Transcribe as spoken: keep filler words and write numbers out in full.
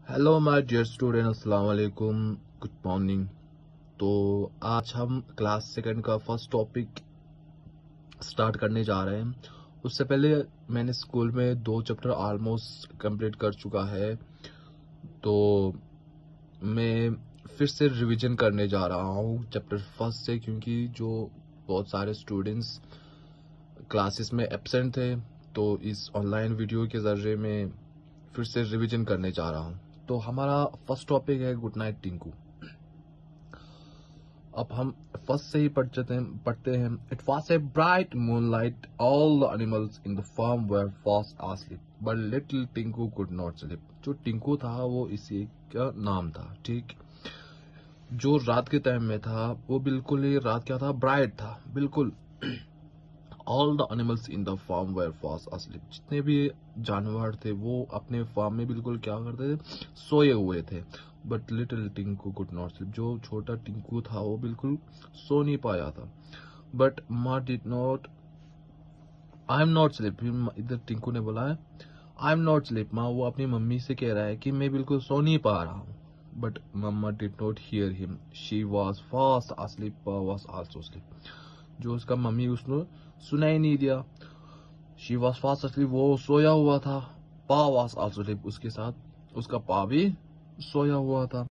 Hello my dear student, अस्सलाम वालेकुम, good morning. तो आज हम क्लास सेकंड का फर्स्ट टॉपिक स्टार्ट करने जा रहे हैं। उससे पहले मैंने स्कूल में दो चैप्टर ऑलमोस्ट कंप्लीट कर चुका है, तो मैं फिर से रिवीजन करने जा रहा हूँ चैप्टर फर्स्ट से, क्योंकि जो बहुत सारे स्टूडेंट्स क्लासेस में एब्सेंट थे, तो इस ऑनलाइन वीडियो के जरिए मैं फिर से रिवीजन करने जा रहा हूँ। तो हमारा फर्स्ट टॉपिक है गुड नाइट टिंकू। अब हम फर्स्ट से ही पढ़ते हैं पढ़ते हैं it was a bright moonlight, all the animals in the farm were fast asleep, but little Tinku could not sleep. जो टिंकू था वो इसी का नाम था, ठीक। जो रात के टाइम में था वो बिल्कुल ही रात क्या था, ब्राइट था बिल्कुल। All the animals in the farm were fast asleep, जितने भी जानवर थे वो अपने फार्म में बिल्कुल क्या करते थे, सोए हुए थे। But little Tinku could not sleep, जो छोटा टिंकू था वो बिल्कुल सो नहीं पाया था। बट माँ did not, I am not sleep, इधर टिंकू ने बोला है आई एम नॉट स्लीप। माँ वो अपनी मम्मी से कह रहा है कि मैं बिल्कुल सो नहीं पा रहा हूँ। बट मम्मा did not hear him, she was fast asleep, was also sleep. जो उसका मम्मी उसने सुना ही नहीं दिया। शी वॉज फास्ट asleep, वो सोया हुआ था। पा वॉज आल्सो asleep, उसके साथ उसका पा भी सोया हुआ था।